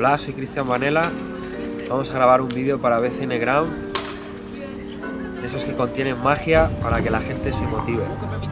Hola, soy Cristian Vanella. Vamos a grabar un vídeo para BCN Ground, de esos que contienen magia para que la gente se motive.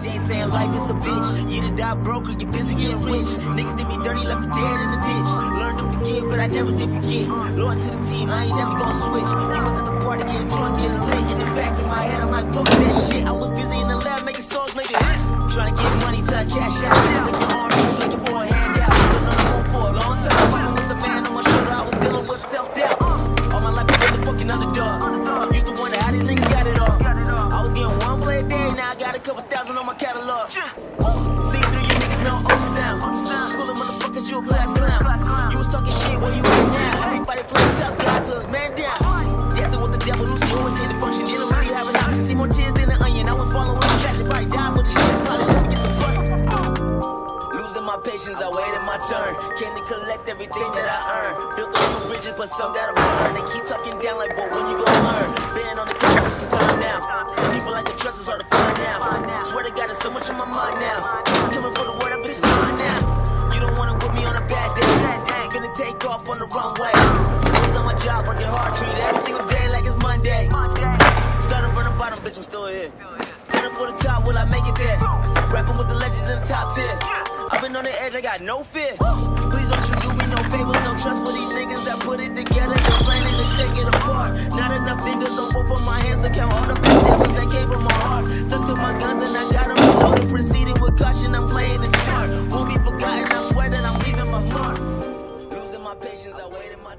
Couple thousand on my catalog. See through you niggas know ultrasound. School of motherfuckers, you a class clown. You was talking shit where you at now. Everybody playing top guy to us, man down. Dancing with the devil, Lucy always in the function. Didn't really have an option. See more tears than an onion. I was following the traction, probably die for the shit. Probably let me get the bus. Losing my patience, I waited my turn. Came to collect everything that I earned. Built a few bridges, but some gotta burn. They keep talking down like, boy, when you gon' learn? Been on the cover for some time now. People like to trust is hard to find now. Swear to God, there's so much on my mind now. Coming for the word, that bitch is mine now. You don't wanna whip me on a bad day. Finna take off on the runway. Always on my job, working hard, treat every single day like it's Monday. Started from the bottom, bitch, I'm still here. Running for the top, will I make it there? Rapping with the legends in the top 10. I've been on the edge, I got no fear. Please don't you do me no favors, no trust for these niggas that put it together. They're planning to take it apart. Not enough fingers on both of my hands to count all the pieces that came from my heart. Stuck to my guns and I got them reloaded. Proceeding with caution, I'm playing it smart. Won't be forgotten, I swear that I'm leaving my mark. Losing my patience, I waited my